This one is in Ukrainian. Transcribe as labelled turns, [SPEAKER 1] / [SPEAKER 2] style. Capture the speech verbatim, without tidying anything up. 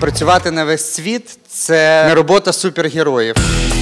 [SPEAKER 1] Працювати на весь світ – це не робота супергероїв.